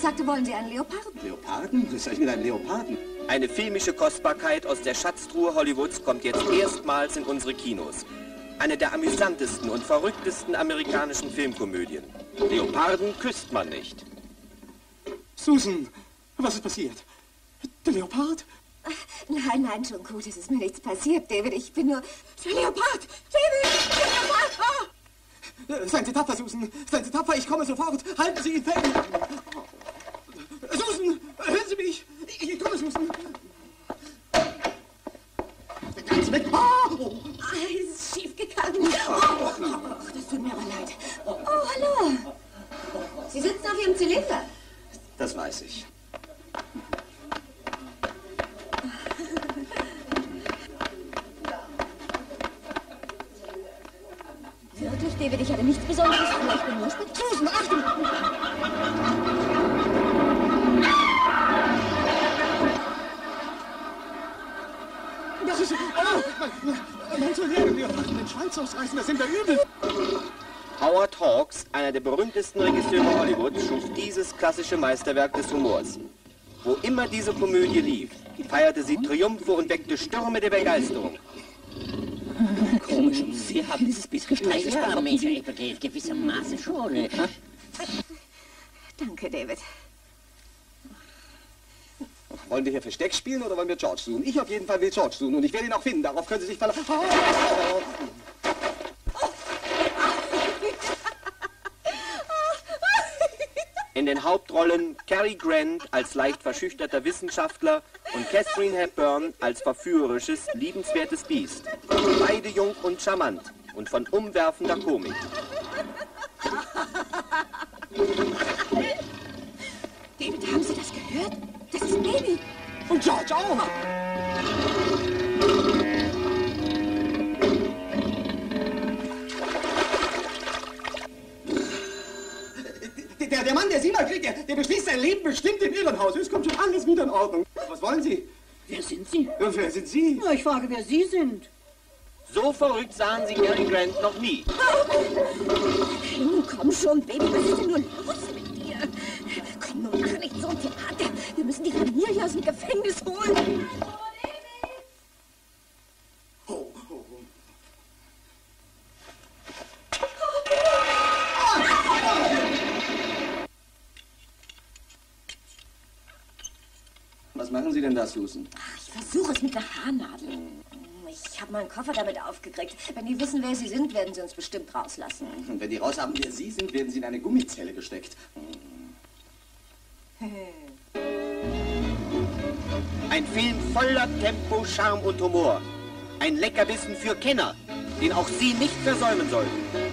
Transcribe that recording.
sagte, wollen Sie einen Leoparden? Leoparden? Was soll ich mit einem Leoparden? Eine filmische Kostbarkeit aus der Schatztruhe Hollywoods kommt jetzt erstmals in unsere Kinos. Eine der amüsantesten und verrücktesten amerikanischen Filmkomödien. Leoparden küsst man nicht. Susan, was ist passiert? Der Leopard? Nein, nein, schon gut, es ist mir nichts passiert, David. Ich bin nur... Der Leopard! David! Der Leopard! Ah! Seien Sie tapfer, Susan. Seien Sie tapfer, ich komme sofort. Halten Sie ihn fest. Susan, hören Sie mich. Ich komme, Susan. Der ganze weg. Oh! Es ist schief gegangen. Oh, das tut mir aber leid. Oh, hallo. Sie sitzen auf Ihrem Zylinder. Das weiß ich. Wirklich, David, ich hatte nichts Besonderes vor. Ich bin nur Susan, Achtung! Das ist... Oh! Man soll den Schwanz ausreißen, das sind wir übel. Howard Hawks, einer der berühmtesten Regisseure Hollywoods, schuf dieses klassische Meisterwerk des Humors. Wo immer diese Komödie lief, feierte sie Triumphe und weckte Stürme der Begeisterung. Komisch, Sie haben dieses Biss gestreichelt. Ja, Major Applegate, gewissermaßen schon. Danke, David. Wollen wir hier Versteck spielen oder wollen wir George suchen? Ich auf jeden Fall will George suchen und ich werde ihn auch finden. Darauf können Sie sich verlassen. In den Hauptrollen Cary Grant als leicht verschüchterter Wissenschaftler und Katharine Hepburn als verführerisches, liebenswertes Biest. Beide jung und charmant und von umwerfender Komik. David, haben Sie das gehört? Das ist Baby. Und George auch. Der Mann, der Sie mal kriegt, der beschließt sein Leben bestimmt im Irrenhaus. Es kommt schon alles wieder in Ordnung. Was wollen Sie? Wer sind Sie? Und wer sind Sie? Na, ich frage, wer Sie sind. So verrückt sahen sie Cary Grant noch nie. Nun komm schon, Baby, was ist denn nur los mit dir? Komm, nun mach nicht so ein Theater. Wir müssen die Familie aus dem Gefängnis holen. Was machen Sie denn da, Susan? Ach, ich versuche es mit der Haarnadel. Ich habe meinen Koffer damit aufgekriegt. Wenn die wissen, wer Sie sind, werden sie uns bestimmt rauslassen. Und wenn die raushaben, wer Sie sind, werden Sie in eine Gummizelle gesteckt. Ein Film voller Tempo, Charme und Humor. Ein Leckerbissen für Kenner, den auch Sie nicht versäumen sollten.